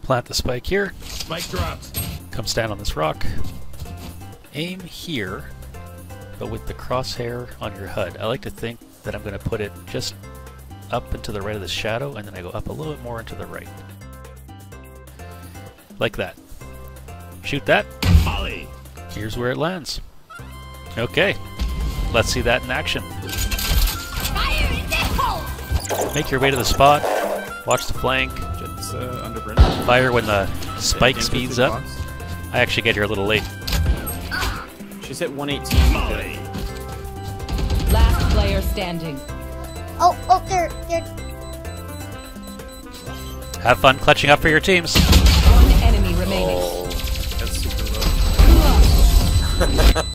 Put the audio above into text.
Plant the spike here. Spike dropped. Come stand on this rock. Aim here, but with the crosshair on your HUD. I like to think that I'm going to put it just up and to the right of the shadow, and then I go up a little bit more into the right. Like that. Shoot that. Molly. Here's where it lands. Okay, let's see that in action. Fire in the hole! Make your way to the spot. Watch the flank. Jet's under Brimstone. Fire when the spike Game speeds through up. box. I actually get here a little late. She's hit 118. Molly. Last player standing. Oh, they're... Have fun clutching up for your teams. One enemy remaining. That's super low.